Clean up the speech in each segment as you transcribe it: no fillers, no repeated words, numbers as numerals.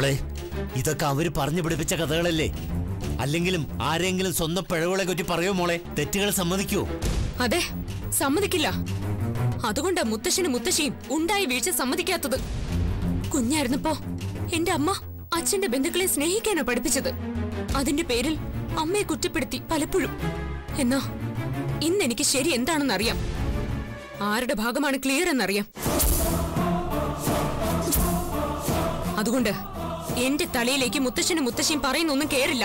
മോളെ, ഇതൊക്കെ അവര് പറഞ്ഞു പിടിപ്പിച്ച കഥകളല്ലേ? അല്ലെങ്കിലും ആരെങ്കിലും സ്വന്തം പിഴവുകളെ പറ്റി പറയോ മോളെ? തെറ്റുകൾ സമ്മതിക്കോ? അതെ, സമ്മതിക്കില്ല. അതുകൊണ്ടാ മുത്തശ്ശനും മുത്തശ്ശിയും ഉണ്ടായി വീഴ്ച സമ്മതിക്കാത്തത്. കുഞ്ഞായിരുന്നപ്പോ എന്റെ അമ്മ അച്ഛന്റെ ബന്ധുക്കളെ സ്നേഹിക്കാനാ പഠിപ്പിച്ചത്. അതിന്റെ പേരിൽ അമ്മയെ കുറ്റപ്പെടുത്തി പലപ്പോഴും. എന്നാ ഇന്നെനിക്ക് ശരി എന്താണെന്നറിയാം. ആരുടെ ഭാഗമാണ് ക്ലിയർ എന്നറിയാം. അതുകൊണ്ട് എന്റെ തലയിലേക്ക് മുത്തശ്ശനും മുത്തശ്ശിയും പറയുന്നൊന്നും കേറില്ല.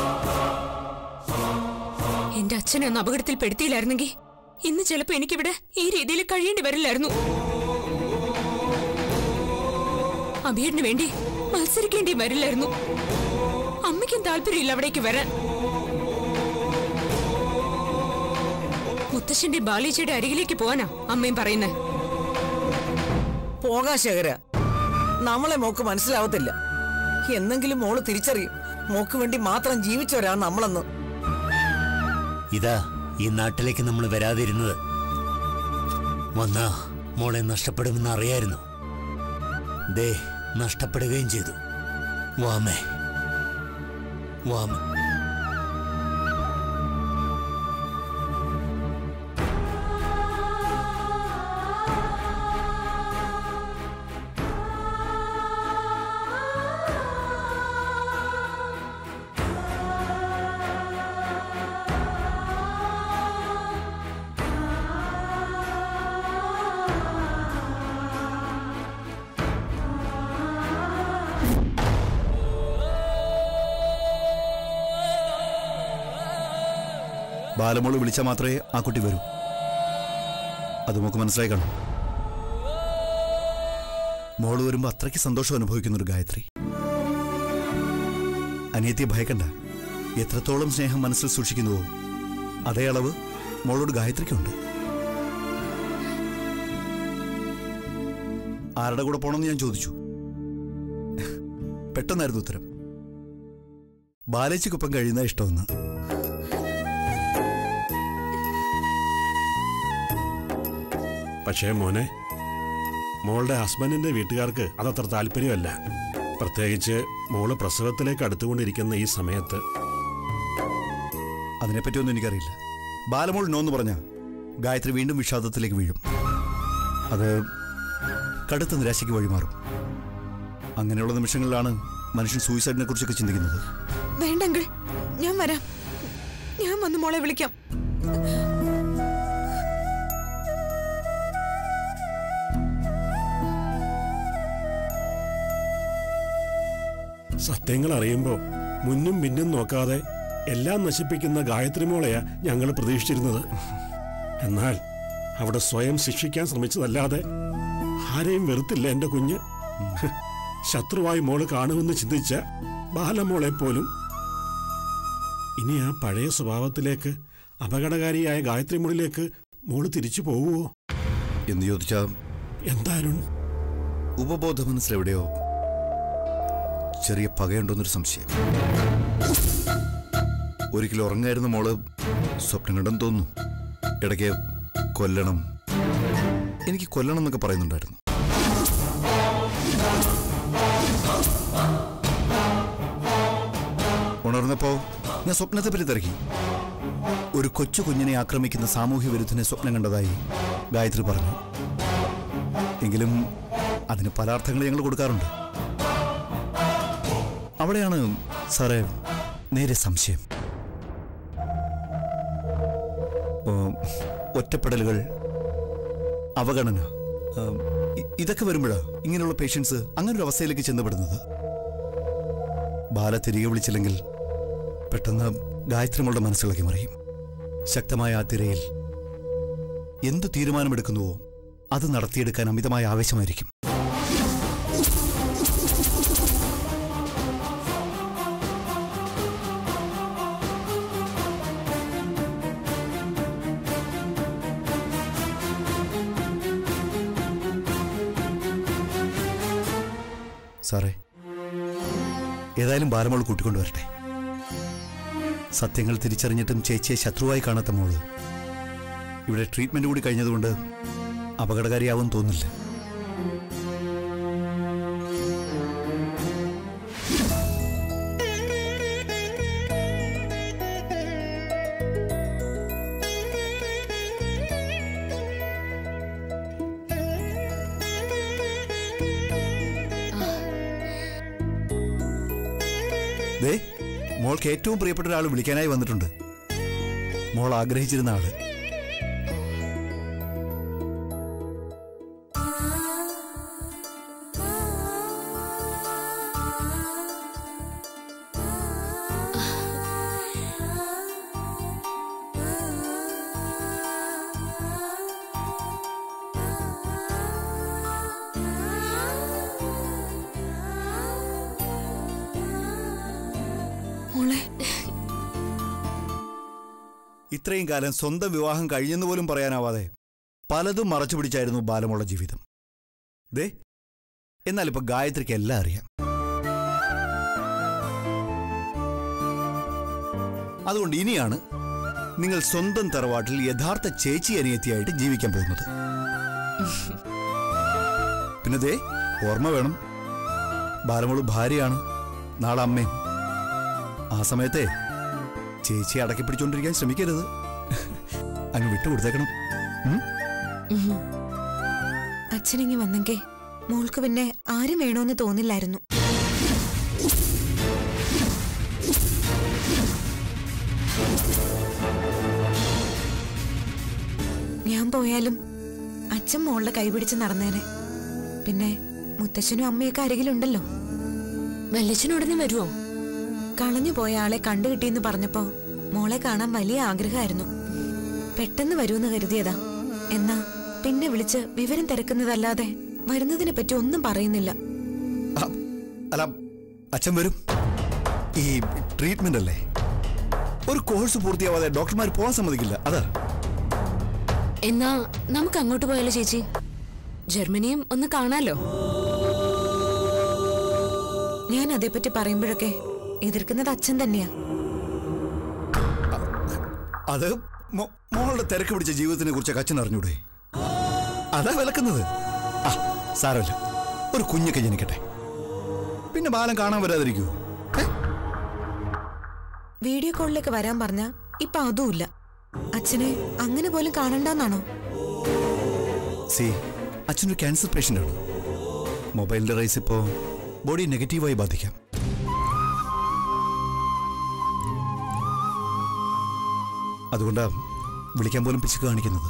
എന്റെ അച്ഛനെ ഒന്ന് അപകടത്തിൽ പെടുത്തിയില്ലായിരുന്നെങ്കിൽ ഇന്ന് ചിലപ്പോ എനിക്കിവിടെ ഈ രീതിയിൽ കഴിയേണ്ടി വരില്ലായിരുന്നു. അഭിയേടിന് വേണ്ടി മത്സരിക്കേണ്ടി വരില്ലായിരുന്നു. അമ്മയ്ക്കും താല്പര്യമില്ല അവിടേക്ക് വരാൻ. മുത്തശ്ശന്റെ ബാലിച്ചയുടെ അരികിലേക്ക് പോവാനാ അമ്മയും പറയുന്നത്. പോകാ ശേഖര, നമ്മളെ മോക്ക് മനസ്സിലാവത്തില്ല. എന്നെങ്കിലും മോള് തിരിച്ചറിയും മോക്ക് വേണ്ടി മാത്രം ജീവിച്ചവരാ നമ്മളെന്ന്. ഇതാ ഈ നാട്ടിലേക്ക് നമ്മൾ വരാതിരുന്നത്. വന്നാ മോളെ നഷ്ടപ്പെടുമെന്ന് അറിയായിരുന്നു. ദേ, നഷ്ടപ്പെടുകയും ചെയ്തു. വാമേ, വാമേ. ബാലമോള് വിളിച്ചാൽ മാത്രമേ ആ കുട്ടി വരൂ. അത് നമുക്ക് മനസ്സിലായി കാണും. മോള് വരുമ്പോ അത്രയ്ക്ക് സന്തോഷം അനുഭവിക്കുന്നൊരു ഗായത്രി. അനിയത്തിയെ ഭയക്കണ്ട. എത്രത്തോളം സ്നേഹം മനസ്സിൽ സൂക്ഷിക്കുന്നുവോ അതേ അളവ് മോളോട് ഗായത്രിക്കുണ്ട്. ആരുടെ കൂടെ പോണമെന്ന് ഞാൻ ചോദിച്ചു. പെട്ടെന്നായിരുന്നു ഉത്തരം. ബാലേച്ചിക്കൊപ്പം കഴിയുന്ന ഇഷ്ടമെന്ന്. പക്ഷേ മോനെ, മോളുടെ ഹസ്ബൻഡിന്റെ വീട്ടുകാർക്ക് അതത്ര താല്പര്യമല്ല. പ്രത്യേകിച്ച് മോള് പ്രസവത്തിലേക്ക് അടുത്തുകൊണ്ടിരിക്കുന്ന ഈ സമയത്ത്. അതിനെപ്പറ്റിയൊന്നും എനിക്കറിയില്ല. ബാലമോൾ നോന്ന് പറഞ്ഞ ഗായത്രി വീണ്ടും വിഷാദത്തിലേക്ക് വീഴും. അത് കടുത്ത നിരാശയ്ക്ക് വഴിമാറും. അങ്ങനെയുള്ള നിമിഷങ്ങളിലാണ് മനുഷ്യൻ സൂയിസൈഡിനെ കുറിച്ചൊക്കെ ചിന്തിക്കുന്നത്. വേണ്ടെങ്കിൽ ഞാൻ വരാം. ഞാൻ വന്ന് മോളെ വിളിക്കാം. സത്യങ്ങൾ അറിയുമ്പോ മുന്നും പിന്നും നോക്കാതെ എല്ലാം നശിപ്പിക്കുന്ന ഗായത്രി മോളെയാ ഞങ്ങൾ പ്രതീക്ഷിച്ചിരുന്നത്. എന്നാൽ അവിടെ സ്വയം ശിക്ഷിക്കാൻ ശ്രമിച്ചതല്ലാതെ ആരെയും വെറുത്തില്ല എന്റെ കുഞ്ഞ്. ശത്രുവായി മോള് കാണുമെന്ന് ചിന്തിച്ച ബാലമോളെ പോലും ഇനി ആ പഴയ സ്വഭാവത്തിലേക്ക്, അപകടകാരിയായ ഗായത്രി മോളിലേക്ക് മോള് തിരിച്ചു പോവുമോ എന്ന് ചോദിച്ചാ എന്തായാലും ഉപബോധ മനസ്സിലെവിടെയോ ചെറിയ പകയുണ്ടോന്നൊരു സംശയം. ഒരിക്കലും ഉറങ്ങായിരുന്ന മോള് സ്വപ്നം കണ്ടെന്ന് തോന്നുന്നു. ഇടയ്ക്ക് കൊല്ലണം, എനിക്ക് കൊല്ലണം എന്നൊക്കെ പറയുന്നുണ്ടായിരുന്നു. ഉണർന്നപ്പോ ഞാൻ സ്വപ്നത്തെ പറ്റി തിരക്കി. ഒരു കൊച്ചു കുഞ്ഞിനെ ആക്രമിക്കുന്ന സാമൂഹ്യ വിരുദ്ധനെ സ്വപ്നം കണ്ടതായി ഗായത്രി പറഞ്ഞു. എങ്കിലും അതിന് പല അർത്ഥങ്ങൾ ഞങ്ങൾ കൊടുക്കാറുണ്ട്. അവിടെയാണ് സാറേ നേരെ സംശയം. ഒറ്റപ്പെടലുകൾ, അവഗണന, ഇതൊക്കെ വരുമ്പോഴാണ് ഇങ്ങനെയുള്ള പേഷ്യൻസ് അങ്ങനൊരു അവസ്ഥയിലേക്ക് ചെന്നപ്പെടുന്നത്. ബാല തിരികെ വിളിച്ചില്ലെങ്കിൽ പെട്ടെന്ന് ഗായത്രിമോളുടെ മനസ്സിളക്കി മറിയും. ശക്തമായ ആ തിരയിൽ എന്തു തീരുമാനമെടുക്കുന്നുവോ അത് നടത്തിയെടുക്കാൻ അമിതമായ ആവേശമായിരിക്കും. സാറേ, ഏതായാലും ബാലമോൾ കൂട്ടിക്കൊണ്ടുവരട്ടെ. സത്യങ്ങൾ തിരിച്ചറിഞ്ഞിട്ടും ചേച്ചിയെ ശത്രുവായി കാണാത്ത മോള് ഇവിടെ ട്രീറ്റ്മെന്റ് കൂടി കഴിഞ്ഞതുകൊണ്ട് അപകടകാരിയാവും തോന്നില്ല. മോൾക്ക് ഏറ്റവും പ്രിയപ്പെട്ട ഒരാൾ വിളിക്കാനായി വന്നിട്ടുണ്ട്. മോൾ ആഗ്രഹിച്ചിരുന്ന ആള്. ഇത്രയും കാലം സ്വന്തം വിവാഹം കഴിഞ്ഞെന്ന് പോലും പറയാനാവാതെ പലതും മറച്ചു പിടിച്ചായിരുന്നു ബാലമുള്ള ജീവിതം. ദേ, എന്നാലിപ്പോ ഗായത്രിക്ക് എല്ലാം അറിയാം. അതുകൊണ്ട് ഇനിയാണ് നിങ്ങൾ സ്വന്തം തറവാട്ടിൽ യഥാർത്ഥ ചേച്ചി അനിയത്തിയായിട്ട് ജീവിക്കാൻ പോകുന്നത്. പിന്നെ ദേ, ഓർമ്മ വേണം, ബാലമുള്ള ഭാര്യയാണ്, നാളെ അമ്മയും. ആ സമയത്തെ ചേച്ചി അടക്കി പിടിച്ചോണ്ടിരിക്കാൻ ശ്രമിക്കരുത്. അങ്ങ് വിട്ടുകൊടുത്തേക്കണം. അച്ഛനിങ്ങി വന്നെങ്കിൽ മോൾക്ക് പിന്നെ ആരും വേണോന്ന് തോന്നില്ലായിരുന്നു. ഞാൻ പോയാലും അച്ഛൻ മോളുടെ കൈപിടിച്ച് നടന്നേനെ. പിന്നെ മുത്തച്ഛനും അമ്മയൊക്കെ അരികിലുണ്ടല്ലോ. വല്യച്ഛനുടനെ വരുമോ? കളഞ്ഞു പോയ ആളെ കണ്ടുകിട്ടിയെന്ന് പറഞ്ഞപ്പോ മോളെ കാണാൻ വലിയ ആഗ്രഹമായിരുന്നു. പെട്ടെന്ന് വരുമെന്ന് കരുതിയതാ. എന്നാ പിന്നെ വിളിച്ച് വിവരം തിരക്കുന്നതല്ലാതെ വരുന്നതിനെ പറ്റി ഒന്നും പറയുന്നില്ല. അല്ല, അച്ഛൻ വരും. ഈ ട്രീറ്റ്മെന്റ് അല്ലേ, ഒരു കോഴ്സ് പൂർത്തിയാവാതെ ഡോക്ടർമാർ പോകാൻ സമ്മതിക്കില്ല. അതാ. എന്നാ നമുക്ക് അങ്ങോട്ട് പോയാലോ ചേച്ചി? ജർമ്മനിയും ഒന്ന് കാണാലോ. ഞാൻ അതേപ്പറ്റി പറയുമ്പോഴൊക്കെ എതിർക്കുന്നത് അച്ഛൻ തന്നെയാ. അത് മോളുടെ തിരക്ക് പിടിച്ച ജീവിതത്തിനെ കുറിച്ച് അച്ഛൻ അറിഞ്ഞൂടെ? അതാ വിലക്കുന്നത്. സാരമില്ല, ഒരു കുഞ്ഞൊക്കെ ജനിക്കട്ടെ, പിന്നെ ബാലം കാണാൻ വരാതിരിക്കൂ. വീഡിയോ കോളിലേക്ക് വരാൻ പറഞ്ഞ ഇപ്പൊ അതുമില്ല. അച്ഛനെ അങ്ങനെ പോലും കാണണ്ടെന്നാണോ? അച്ഛനൊരു ക്യാൻസർ പേഷ്യന്റ് ആണ്. മൊബൈലിന്റെ റൈസ് ഇപ്പോ ബോഡി നെഗറ്റീവായി ബാധിക്കാം. അതുകൊണ്ടാ വിളിക്കാൻ പോലും പിശുക്ക് കാണിക്കുന്നത്.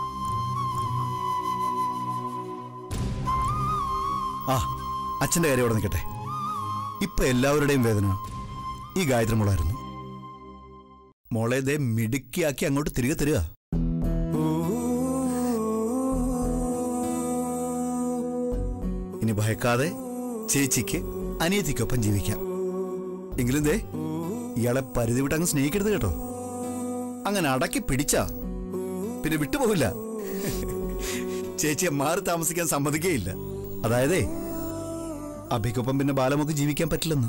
അച്ഛന്റെ കാര്യം അവിടെ നിൽക്കട്ടെ. ഇപ്പൊ എല്ലാവരുടെയും വേദന ഈ ഗായത്രി മോളായിരുന്നു. മോളെ ദേ മിടുക്കിയാക്കി അങ്ങോട്ട് തിരികെ തരിക. ഇനി ഭയക്കാതെ ചേച്ചിക്ക് അനിയത്തിക്കൊപ്പം ജീവിക്കാം. എങ്കിലും ദേ ഇയാളെ പരിധി വിട്ട് അങ്ങ് സ്നേഹിക്കരുത് കേട്ടോ. അങ്ങനെ അടക്കി പിടിച്ചാ പിന്നെ വിട്ടുപോകില്ല. ചേച്ചിയെ മാറി താമസിക്കാൻ സമ്മതിക്കുകയില്ല. അതായതേ അഭിക്കൊപ്പം പിന്നെ ബാലമൊക്കെ ജീവിക്കാൻ പറ്റില്ലെന്ന്.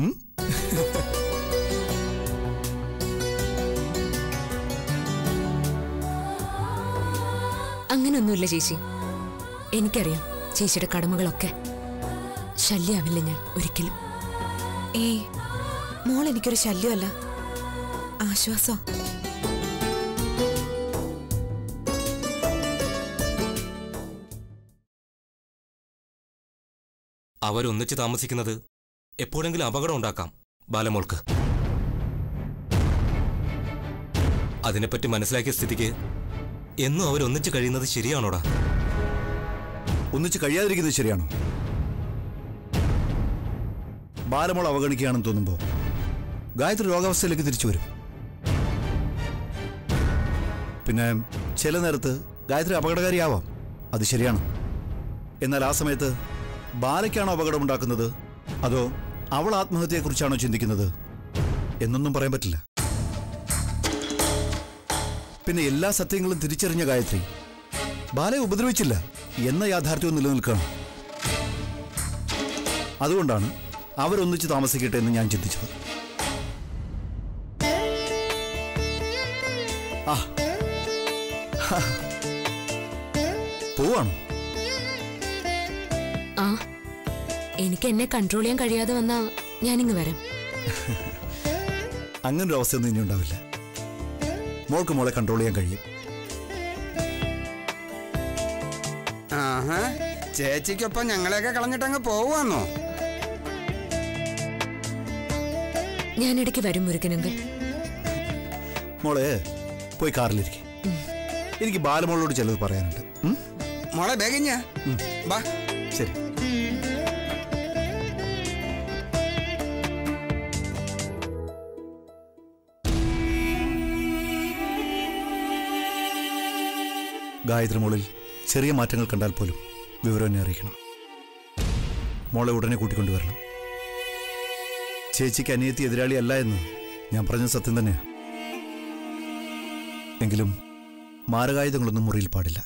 അങ്ങനൊന്നുമില്ല ചേച്ചി. എനിക്കറിയാം ചേച്ചിയുടെ കടമകളൊക്കെ. ശല്യാവില്ല ഞാൻ ഒരിക്കലും. മോൾ എനിക്കൊരു ശല്യമല്ല, ആശ്വാസം. അവരൊന്നിച്ച് താമസിക്കുന്നത് എപ്പോഴെങ്കിലും അപകടം ഉണ്ടാക്കാം ബാലമോൾക്ക്. അതിനെപ്പറ്റി മനസ്സിലാക്കിയ സ്ഥിതിക്ക് എന്നും അവരൊന്നിച്ച് കഴിയുന്നത് ശരിയാണോടാ? ഒന്നിച്ച് കഴിയാതിരിക്കുന്നത് ശരിയാണോ? ബാലമോൾ അവഗണിക്കുകയാണെന്ന് തോന്നുമ്പോ ഗായത്രി രോഗാവസ്ഥയിലേക്ക് തിരിച്ചു വരും. പിന്നെ ചില നേരത്ത് ഗായത്രി അപകടകാരിയാവാം, അത് ശരിയാണ്. എന്നാൽ ആ സമയത്ത് ബാലയ്ക്കാണോ അപകടമുണ്ടാക്കുന്നത് അതോ അവൾ ആത്മഹത്യയെക്കുറിച്ചാണോ ചിന്തിക്കുന്നത് എന്നൊന്നും പറയാൻ പറ്റില്ല. പിന്നെ എല്ലാ സത്യങ്ങളും തിരിച്ചറിഞ്ഞ ഗായത്രി ബാലയെ ഉപദ്രവിച്ചില്ല എന്ന യാഥാർത്ഥ്യവും നിലനിൽക്കണം. അതുകൊണ്ടാണ് അവരൊന്നിച്ച് താമസിക്കട്ടെ എന്ന് ഞാൻ ചിന്തിച്ചത്. പോവാണോ? എനിക്ക് എന്നെ കൺട്രോൾ ചെയ്യാൻ കഴിയാതെ വന്നാ ഞാനിങ്ങ് വരാം. അങ്ങനൊരു അവസ്ഥയൊന്നും ഇനി ഉണ്ടാവില്ല. മോൾക്ക് മോളെ കൺട്രോൾ ചെയ്യാൻ കഴിയും. ചേച്ചിക്കൊപ്പം ഞങ്ങളെയൊക്കെ കളഞ്ഞിട്ടങ്ങ് പോവാന്നോ? ഞാനിടയ്ക്ക് വരും മുരുകനങ്കിൾ. മോളെ പോയി കാറിലിരിക്കെ. എനിക്ക് ബാലമോളോട് ചിലത് പറയാനുണ്ട്. മോളെ വേഗം ഞാൻ വാ. ശരി. ഗായത്രി മോളിൽ ചെറിയ മാറ്റങ്ങൾ കണ്ടാൽ പോലും വിവരം എന്നെ അറിയിക്കണം. മോളെ ഉടനെ കൂട്ടിക്കൊണ്ടുവരണം. ചേച്ചിക്ക് അനിയത്തി എതിരാളി അല്ല എന്ന് ഞാൻ പറഞ്ഞ സത്യം തന്നെയാണ്. എങ്കിലും മാരകായുധങ്ങളൊന്നും മുറിയിൽ പാടില്ല.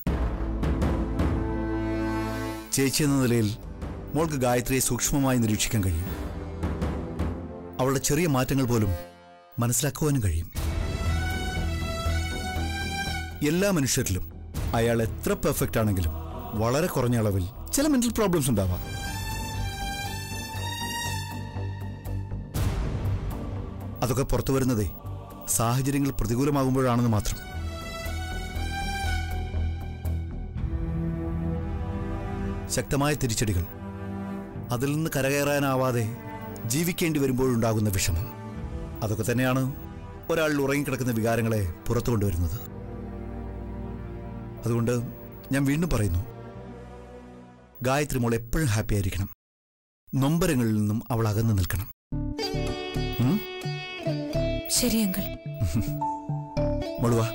ചേച്ചി എന്ന നിലയിൽ മോൾക്ക് ഗായത്രിയെ സൂക്ഷ്മമായി നിരീക്ഷിക്കാൻ കഴിയും. അവളുടെ ചെറിയ മാറ്റങ്ങൾ പോലും മനസ്സിലാക്കുവാനും കഴിയും. എല്ലാ മനുഷ്യരിലും അയാൾ എത്ര പെർഫെക്റ്റ് ആണെങ്കിലും വളരെ കുറഞ്ഞ അളവിൽ ചില മെന്റൽ പ്രോബ്ലംസ് ഉണ്ടാവാം. അതൊക്കെ പുറത്തു വരുന്നതേ സാഹചര്യങ്ങൾ പ്രതികൂലമാകുമ്പോഴാണെന്ന് മാത്രം. ശക്തമായ തിരിച്ചടികൾ, അതിൽ നിന്ന് കരകയറാനാവാതെ ജീവിക്കേണ്ടി വരുമ്പോഴുണ്ടാകുന്ന വിഷമം, അതൊക്കെ തന്നെയാണ് ഒരാളിൽ ഉറങ്ങിക്കിടക്കുന്ന വികാരങ്ങളെ പുറത്തു കൊണ്ടുവരുന്നത്. അതുകൊണ്ട് ഞാൻ വീണ്ടും പറയുന്നു, ഗായത്രി മോൾ എപ്പോഴും ഹാപ്പി ആയിരിക്കണം. നൊമ്പരങ്ങളിൽ നിന്നും അവൾ അകന്നു നിൽക്കണം. ശരി അങ്കിൾ. മോളുവാ.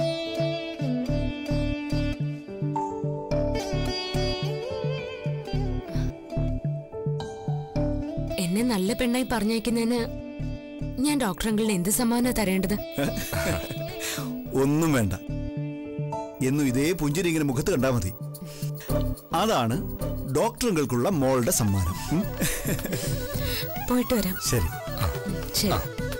എന്നെ നല്ല പെണ്ണായി പറഞ്ഞയക്കുന്നതിന് ഞാൻ ഡോക്ടർ അങ്കിളിന് എന്ത് സമ്മാനം തരേണ്ടത്? ഒന്നും വേണ്ട. എന്നും ഇതേ പുഞ്ചിരി ഇങ്ങനെ മുഖത്ത് കണ്ടാ മതി. അതാണ് ഡോക്ടറുകൾക്കുള്ള മോളുടെ സമ്മാനം. പോയിട്ട് വരാം. ശരി. ശരി.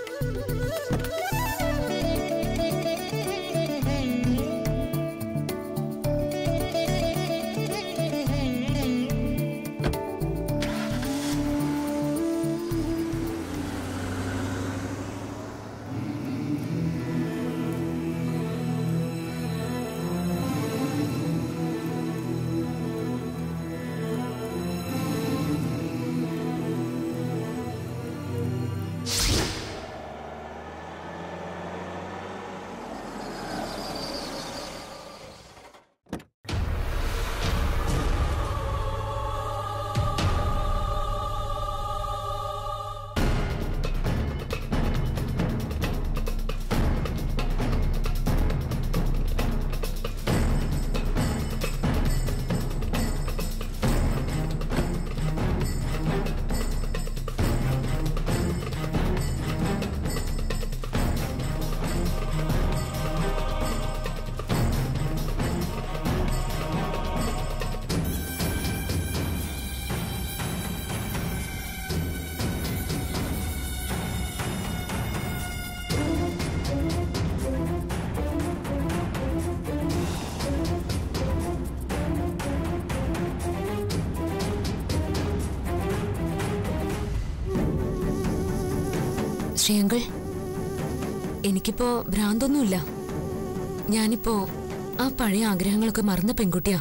ശ്രീയങ്കിൾ, എനിക്കിപ്പോ ഭ്രാന്തൊന്നുമില്ല. ഞാനിപ്പോ ആ പഴയ ആഗ്രഹങ്ങളൊക്കെ മറന്ന പെൺകുട്ടിയാ.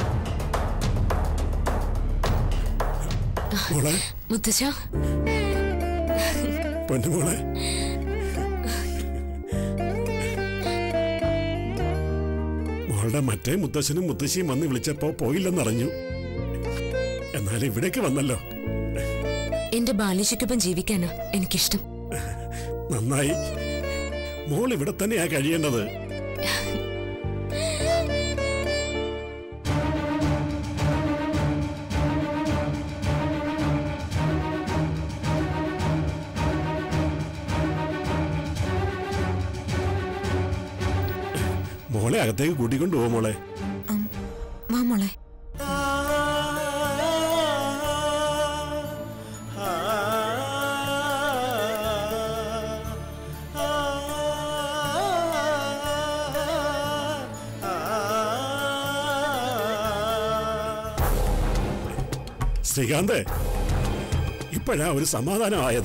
മുത്തശ്ശ, പൊന്നുമോളെ, മോളുടെ മറ്റേ മുത്തശ്ശനും മുത്തശ്ശിയും വന്ന് വിളിച്ചപ്പോ പോയില്ലെന്നറിഞ്ഞു. എന്നാൽ ഇവിടേക്ക് വന്നല്ലോ. എന്റെ ബാല്യശിക്കൊപ്പം ജീവിക്കാനാ എനിക്കിഷ്ടം. നന്നായി. മോൾ ഇവിടെ തന്നെയാ കഴിയേണ്ടത്. മോളെ അകത്തേക്ക് കൂട്ടിക്കൊണ്ടുപോ മോളെ. വാ മോളെ. ശ്രീകാന്ത്, ഇപ്പോഴാ ഒരു സമാധാനമായത്.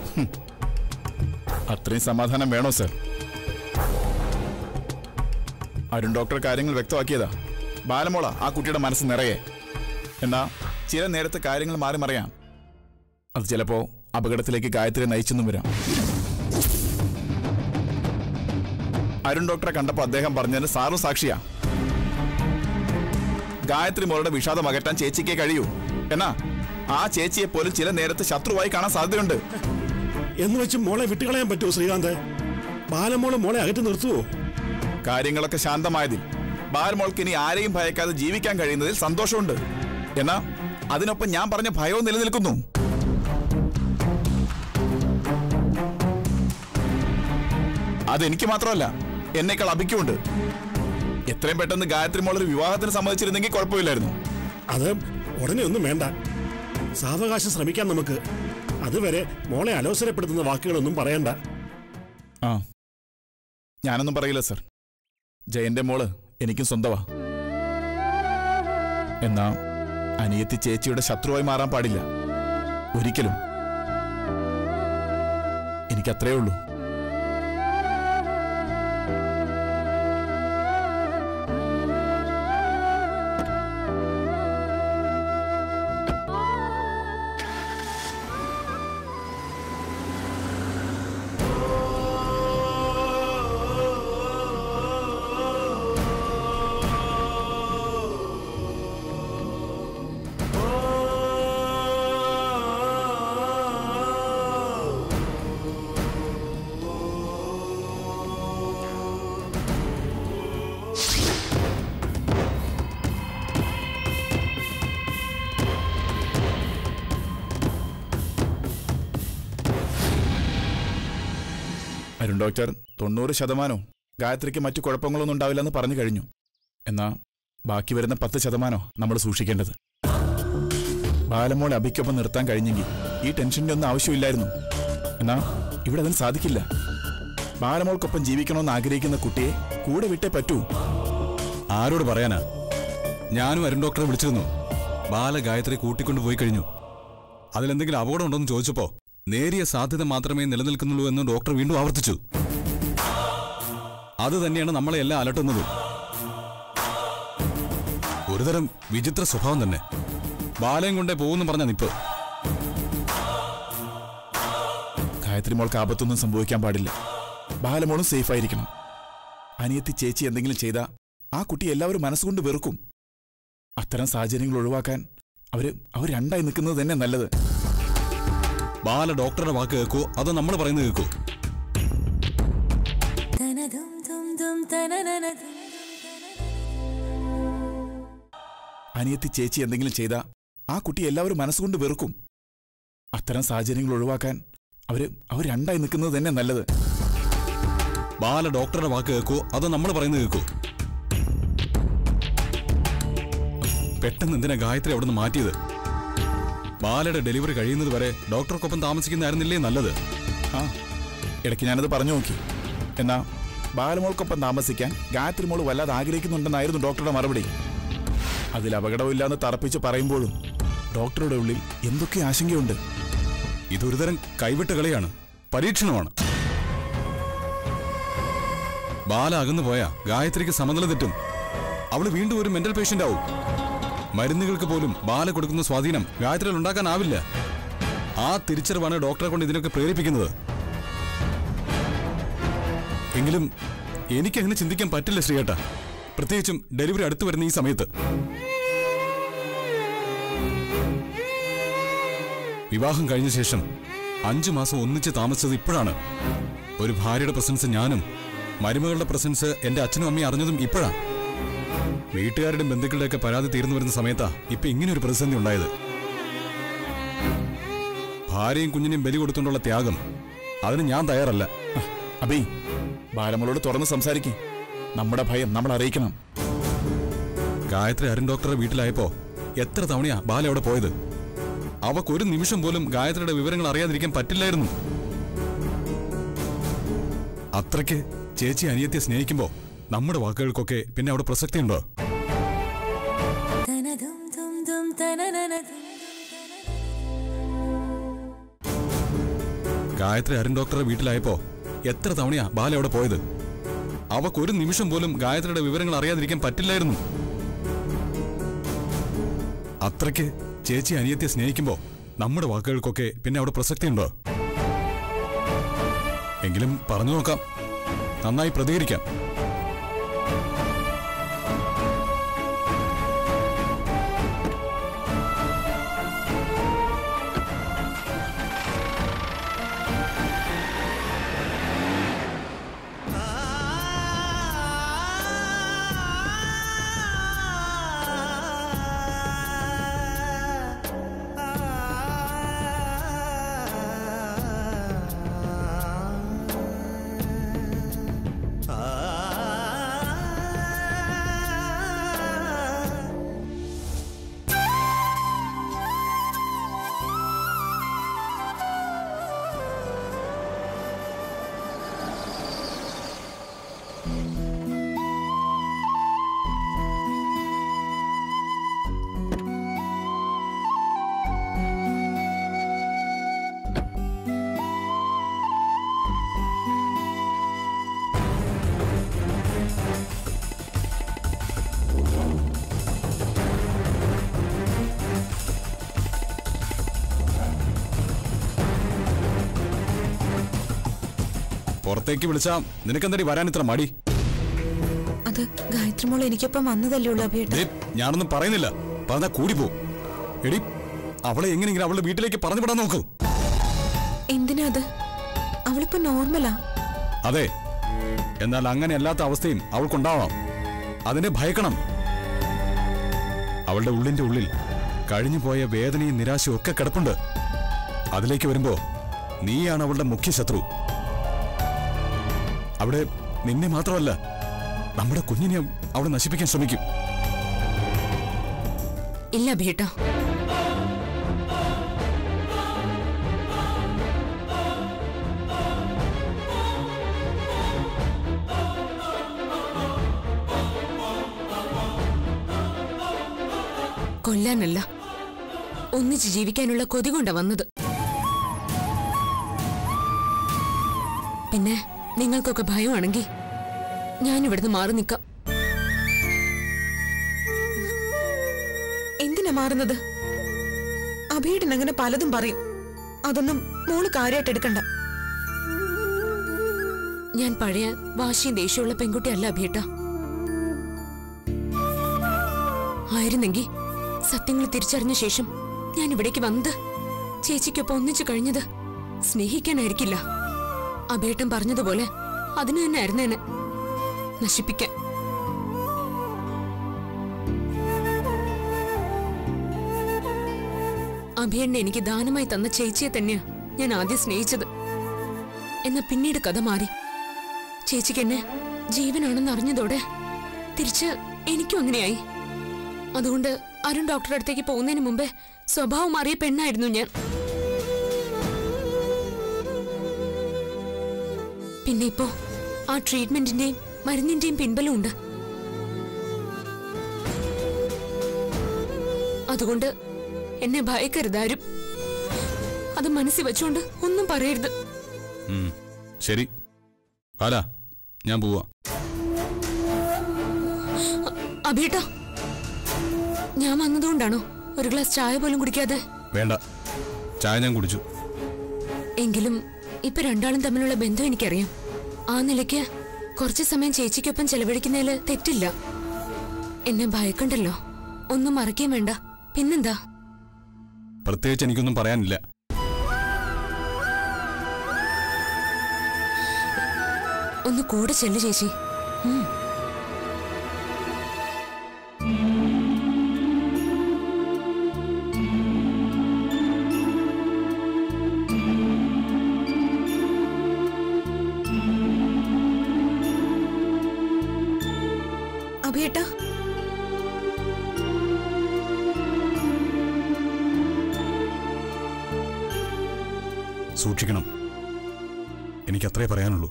അത്രയും സമാധാനം വേണോ സർ? അരുൺ ഡോക്ടർ കാര്യങ്ങൾ വ്യക്തമാക്കിയതാ. ബാലമോള ആ കുട്ടിയുടെ മനസ്സ് നിറയെ. എന്നാ ചില നേരത്തെ കാര്യങ്ങൾ മാറി മറിയാം. അത് ചിലപ്പോ അപകടത്തിലേക്ക് ഗായത്രി നയിച്ചെന്നും വരാം. അരുൺ ഡോക്ടറെ കണ്ടപ്പോൾ അദ്ദേഹം പറഞ്ഞതിന് സാറും സാക്ഷിയാ. ഗായത്രി മോളുടെ വിഷാദം അകറ്റാൻ ചേച്ചിക്കേ കഴിയൂ. എന്നാ ആ ചേച്ചിയെ പോലും ചില നേരത്ത് ശത്രുവായി കാണാൻ സാധ്യതയുണ്ട്. എന്ന് വെച്ച് മോളെ വിട്ടുകളയാൻ പറ്റുമോ ശ്രീകാന്ത്? ബാലമോള് മോളെ അകറ്റി നിർത്തുവോ? കാര്യങ്ങളൊക്കെ ശാന്തമായതിൽ ബാലമോൾക്ക് ഇനി ആരെയും ഭയക്കാതെ ജീവിക്കാൻ കഴിയുന്നതിൽ സന്തോഷമുണ്ട്. എന്നാ അതിനൊപ്പം ഞാൻ പറഞ്ഞ ഭയവും നിലനിൽക്കുന്നു. അതെനിക്ക് മാത്രമല്ല, എന്നേക്കാൾ അഭിക്കുമുണ്ട്. എത്രയും പെട്ടെന്ന് ഗായത്രി മോൾ ഒരു വിവാഹത്തിന് സമ്മതിച്ചിരുന്നെങ്കിൽ കുഴപ്പമില്ലായിരുന്നു. അത് ഉടനെ ഒന്നും വേണ്ട, സാവകാശം ശ്രമിക്കാം നമുക്ക്. അതുവരെ മോളെ അലോസരപ്പെടുത്തുന്ന വാക്കുകളൊന്നും പറയണ്ട. ആ, ഞാനൊന്നും പറയില്ല സർ. ജയന്റെ മോള് എനിക്കും സ്വന്തമാ. എന്നാ അനിയത്തി ചേച്ചിയുടെ ശത്രുവായി മാറാൻ പാടില്ല ഒരിക്കലും. എനിക്കത്രേ ഉള്ളൂ. അരുൺ ഡോക്ടർ 90% ഗായത്രിക്ക് മറ്റു കുഴപ്പങ്ങളൊന്നും ഉണ്ടാവില്ലെന്ന് പറഞ്ഞു കഴിഞ്ഞു. എന്നാ ബാക്കി വരുന്ന 10% നമ്മൾ സൂക്ഷിക്കേണ്ടത്. ബാലമോളെ അഭിക്കൊപ്പം നിർത്താൻ കഴിഞ്ഞെങ്കിൽ ഈ ടെൻഷൻ്റെ ഒന്നും ആവശ്യമില്ലായിരുന്നു. എന്നാ ഇവിടെ അതിന് സാധിക്കില്ല. ബാലമോൾക്കൊപ്പം ജീവിക്കണമെന്ന് ആഗ്രഹിക്കുന്ന കുട്ടിയെ കൂടെ വിട്ടേ പറ്റൂ. ആരോട് പറയാനാ? ഞാനും അരുൺ ഡോക്ടറെ വിളിച്ചിരുന്നു. ബാല ഗായത്രി കൂട്ടിക്കൊണ്ടു പോയി കഴിഞ്ഞു. അതിലെന്തെങ്കിലും അപകടം ഉണ്ടോന്ന് ചോദിച്ചപ്പോ നേരിയ സാധ്യത മാത്രമേ നിലനിൽക്കുന്നുള്ളൂ എന്ന് ഡോക്ടർ വീണ്ടും ആവർത്തിച്ചു. അത് തന്നെയാണ് നമ്മളെ എല്ലാം അലട്ടുന്നത്. ഒരുതരം വിചിത്ര സ്വഭാവം തന്നെ. ബാലയും കൊണ്ടേ പോകുന്നു പറഞ്ഞ നിപ്പ്. ഗായത്രി മോൾക്ക് ആപത്തൊന്നും സംഭവിക്കാൻ പാടില്ല. ബാലമോളും സേഫ് ആയിരിക്കണം. അനിയത്തി ചേച്ചി എന്തെങ്കിലും ചെയ്താൽ ആ കുട്ടി എല്ലാവരും മനസ്സുകൊണ്ട് വെറുക്കും. അത്തരം സാഹചര്യങ്ങൾ ഒഴിവാക്കാൻ അവർ രണ്ടായി നിൽക്കുന്നത് തന്നെ നല്ലത്. ബാല ഡോക്ടറുടെ വാക്ക് കേൾക്കൂ, അതോ നമ്മൾ പറയുന്നത് കേൾക്കൂ? അനിയത്തി ചേച്ചി എന്തെങ്കിലും ചെയ്താൽ ആ കുട്ടി എല്ലാവരും മനസ്സുകൊണ്ട് വെറുക്കും. അത്തരം സാഹചര്യങ്ങൾ ഒഴിവാക്കാൻ അവർ രണ്ടായി നിൽക്കുന്നത് തന്നെ നല്ലത്. ബാല ഡോക്ടറുടെ വാക്ക് കേൾക്കൂ, അതോ നമ്മൾ പറയുന്നത് കേൾക്കൂ? പെട്ടെന്ന് എന്തിനാ ഗായത്രി അവിടെ നിന്ന് മാറ്റിയത്? ബാലയുടെ ഡെലിവറി കഴിയുന്നത് വരെ ഡോക്ടർക്കൊപ്പം താമസിക്കുന്നതായിരുന്നില്ലേ നല്ലത്? ആ, ഇടയ്ക്ക് ഞാനത് പറഞ്ഞു നോക്കി. എന്നാ ബാലമോൾക്കൊപ്പം താമസിക്കാൻ ഗായത്രി മോൾ വല്ലാതെ ആഗ്രഹിക്കുന്നുണ്ടെന്നായിരുന്നു ഡോക്ടറുടെ മറുപടി. അതിൽ അപകടമില്ലാന്ന് തറപ്പിച്ച് പറയുമ്പോഴും ഡോക്ടറുടെ ഉള്ളിൽ എന്തൊക്കെ ആശങ്കയുണ്ട്. ഇതൊരുതരം കൈവിട്ട കളിയാണ്, പരീക്ഷണമാണ്. ബാല അകന്നു പോയാ ഗായത്രിക്ക് സമനില തെറ്റും. അവള് വീണ്ടും ഒരു മെന്റൽ പേഷ്യന്റ് ആവും. മരുന്നുകൾക്ക് പോലും ബാല കൊടുക്കുന്ന സ്വാധീനം ഗായത്രിയിൽ ഉണ്ടാക്കാനാവില്ല. ആ തിരിച്ചറിവാണ് ഡോക്ടറെ കൊണ്ട് ഇതിനൊക്കെ പ്രേരിപ്പിക്കുന്നത്. എങ്കിലും എനിക്കങ്ങനെ ചിന്തിക്കാൻ പറ്റില്ല ശ്രീയേട്ട, പ്രത്യേകിച്ചും ഡെലിവറി അടുത്തു വരുന്ന ഈ സമയത്ത്. വിവാഹം കഴിഞ്ഞ ശേഷം 5 മാസം ഒന്നിച്ച് താമസിച്ചത് ഇപ്പോഴാണ്. ഒരു ഭാര്യയുടെ പ്രസൻസ് ഞാനും മരുമകളുടെ പ്രസൻസ് എന്റെ അച്ഛനും അമ്മയും അറിഞ്ഞതും ഇപ്പോഴാണ്. വീട്ടുകാരുടെ ബന്ധുക്കളുടെയൊക്കെ പരാതി തീർന്നു വരുന്ന സമയത്താ ഇപ്പൊ ഇങ്ങനെയൊരു പ്രതിസന്ധി ഉണ്ടായത്. ഭാര്യയും കുഞ്ഞിനെയും ബലി കൊടുത്തുകൊണ്ടുള്ള ത്യാഗം, അതിന് ഞാൻ തയ്യാറല്ല. അബി, ബാലമോളോട് തുറന്ന് സംസാരിക്കും. നമ്മുടെ ഭയം നമ്മൾ അറിയിക്കണം. ഗായത്രി അരുൺ ഡോക്ടറുടെ വീട്ടിലായപ്പോ എത്ര തവണയാ ബാല അവിടെ പോയത്? അവക്കൊരു നിമിഷം പോലും ഗായത്രിയുടെ വിവരങ്ങൾ അറിയാതിരിക്കാൻ പറ്റില്ലായിരുന്നു. അത്രയ്ക്ക് ചേച്ചി അനിയത്തെ സ്നേഹിക്കുമ്പോ നമ്മുടെ വാക്കുകൾക്കൊക്കെ പിന്നെ അവിടെ പ്രസക്തിയുണ്ടോ? ഗായത്രി അരുൺ ഡോക്ടറുടെ വീട്ടിലായപ്പോ എത്ര തവണയാ ബാല അവിടെ പോയത്? അവക്കൊരു നിമിഷം പോലും ഗായത്രിയുടെ വിവരങ്ങൾ അറിയാതിരിക്കാൻ പറ്റില്ലായിരുന്നു. അത്രയ്ക്ക് ചേച്ചി അനിയത്തെ സ്നേഹിക്കുമ്പോ നമ്മുടെ വാക്കുകൾക്കൊക്കെ പിന്നെ അവിടെ പ്രസക്തിയുണ്ടോ? എങ്കിലും പറഞ്ഞു നോക്കാം, നന്നായി പ്രതികരിക്കാം. പുറത്തേക്ക് വിളിച്ചാ നിനക്കെന്തടി വരാൻ ഇത്ര മടി? അത് ഗായത്രി മോൾ എനിക്കൊപ്പം വന്നതല്ലേ ഉള്ളൂ അഭിയേട്ടാ. ഞാനൊന്നും പറയുന്നില്ല, പറഞ്ഞാ കൂടിപ്പോ. എടി, അവളെ എങ്ങനെയെങ്കിലും അവളുടെ വീട്ടിലേക്ക് പറഞ്ഞു വിടാൻ നോക്കൂ. എന്തിനാ അത്? അവളിപ്പോ നോർമലാ. അതെ, എന്നാൽ അങ്ങനെ അല്ലാത്ത അവസ്ഥയും അവൾക്കുണ്ടാവാം. അതിനെ ഭയക്കണം. അവളുടെ ഉള്ളിന്റെ ഉള്ളിൽ കഴിഞ്ഞു പോയ വേദനയും നിരാശയും ഒക്കെ കിടപ്പുണ്ട്. അതിലേക്ക് വരുമ്പോ നീയാണ് അവളുടെ മുഖ്യ ശത്രു. അവിടെ നിന്നെ മാത്രമല്ല, നമ്മുടെ കുഞ്ഞിനെ അവളെ നശിപ്പിക്കാൻ ശ്രമിക്കും. ഇല്ല ബേട്ടാ, കൊല്ലാനല്ല, ഒന്നിച്ച് ജീവിക്കാനുള്ള കൊതി കൊണ്ടാ വന്നത്. പിന്നെ നിങ്ങൾക്കൊക്കെ ഭയമാണെങ്കിൽ ഞാൻ ഇവിടുന്ന് മാറി നിൽക്കാം. എന്തിനാ മാറുന്നത്? അഭിയേട്ടൻ അങ്ങനെ പലതും പറയും. അതൊന്നും മോള് കാര്യമായിട്ട് എടുക്കണ്ട. ഞാൻ പഴയ വാശിയും ദേഷ്യമുള്ള പെൺകുട്ടിയല്ല അഭിയേട്ട. ആയിരുന്നെങ്കിൽ സത്യങ്ങൾ തിരിച്ചറിഞ്ഞ ശേഷം ഞാൻ ഇവിടേക്ക് വന്നത് ചേച്ചിക്കൊപ്പം ഒന്നിച്ചു കഴിഞ്ഞത് സ്നേഹിക്കാനായിരിക്കില്ല. അഭിയേട്ടൻ പറഞ്ഞതുപോലെ അതിന് തന്നെ ആയിരുന്നേനെ, നശിപ്പിക്കാൻ. അഭിയേട്ടനെ എനിക്ക് ദാനമായി തന്ന ചേച്ചിയെ തന്നെയാ ഞാൻ ആദ്യം സ്നേഹിച്ചത്. എന്നാ പിന്നീട് കഥ മാറി. ചേച്ചിക്ക് എന്നെ ജീവനാണെന്ന് അറിഞ്ഞതോടെ തിരിച്ച് എനിക്കും അങ്ങനെയായി. അതുകൊണ്ട് അരുൺ ഡോക്ടറുടെ അടുത്തേക്ക് പോകുന്നതിന് മുമ്പേ സ്വഭാവം മാറിയ പെണ്ണായിരുന്നു ഞാൻ. പിന്നെ ഇപ്പോ ആ ട്രീറ്റ്മെന്റിന്റെയും മരുന്നിന്റെയും പിൻബലം ഉണ്ട്. അതുകൊണ്ട് എന്നെ ഭയക്കരുതാരും. അത് മനസ്സിൽ വെച്ചോണ്ട് ഒന്നും പറയരുത്. ശരി, ഞാൻ പോവാ. അഭിയേട്ടാ, ഞാൻ വന്നതുകൊണ്ടാണോ ഒരു ഗ്ലാസ് ചായ പോലും കുടിക്കാതെ? വേണ്ട, ചായ ഞാൻ കുടിച്ചു. എങ്കിലും ഇപ്പൊ രണ്ടാളും തമ്മിലുള്ള ബന്ധം എനിക്കറിയാം. ആ നിലയ്ക്ക് കുറച്ചു സമയം ചേച്ചിക്കൊപ്പം ചെലവഴിക്കുന്നതില് തെറ്റില്ല. എന്നെ ഭയക്കണ്ടല്ലോ, ഒന്നും മറക്കുകയും വേണ്ട. പിന്നെന്താ? പ്രത്യേകിച്ച് എനിക്കൊന്നും പറയാനില്ല. ഒന്ന് കൂടെ ചെല്ലു ചേച്ചി. അഭിയേട്ടാ, സൂക്ഷിക്കണം. എനിക്കത്രേ പറയാനുള്ളൂ.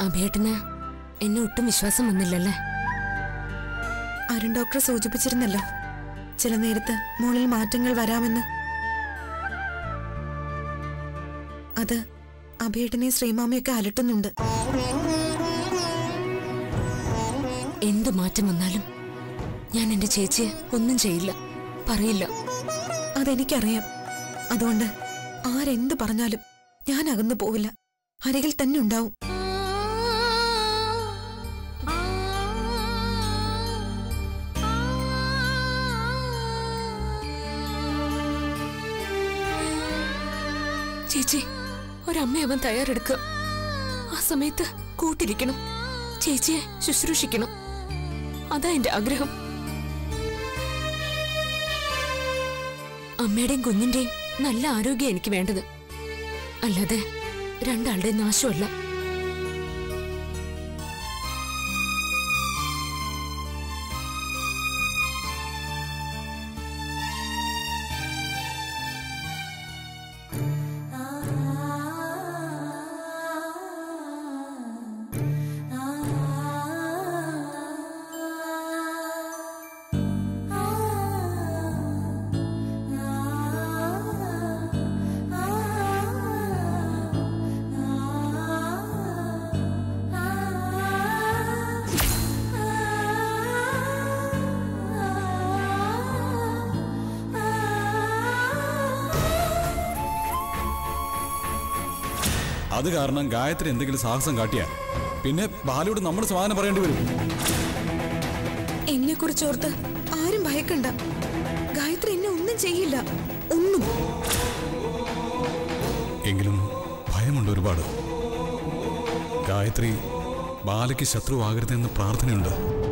അഭേട്ടന് എന്നെ ഒട്ടും വിശ്വാസം വന്നില്ലല്ലേ? അരുൺ ഡോക്ടർ സൂചിപ്പിച്ചിരുന്നല്ലോ ചില നേരത്ത് മോളിൽ മാറ്റങ്ങൾ വരാമെന്ന്. അത് അഭേട്ടനെ ശ്രീമാമിയൊക്കെ അലട്ടുന്നുണ്ട്. എന്തു മാറ്റം വന്നാലും ഞാൻ എന്റെ ചേച്ചിയെ ഒന്നും ചെയ്യില്ല, പറയില്ല. അതെനിക്കറിയാം. അതുകൊണ്ട് ആരെന്ത് പറഞ്ഞാലും ഞാൻ അകന്നു പോവില്ല, അരികിൽ തന്നെ ഉണ്ടാവും. ചേച്ചി, ഒരമ്മയാവാൻ തയ്യാറെടുക്കുക. ആ സമയത്ത് കൂട്ടിരിക്കണം, ചേച്ചിയെ ശുശ്രൂഷിക്കണം. അതാ എന്റെ ആഗ്രഹം. അമ്മയുടെയും കുഞ്ഞിന്റെയും നല്ല ആരോഗ്യം എനിക്ക് വേണ്ടത്, അല്ലാതെ രണ്ടാളുടെ നാശമല്ല. അത് കാരണം ഗായത്രി എന്തെങ്കിലും സാഹസം കാട്ടിയാൽ പിന്നെ ബാലുയോട് നമ്മൾ സമാധാനം പറയേണ്ടി വരും. എന്നെ കുറിച്ച് ഓർത്ത് ആരും ഭയക്കണ്ട. ഗായത്രി എന്നെ ഒന്നും ചെയ്യില്ല, ഒന്നും. എങ്കിലും ഭയമുണ്ട് ഒരുപാട്. ഗായത്രി ബാലയ്ക്ക് ശത്രുവാകരുതെന്ന് പ്രാർത്ഥനയുണ്ട്.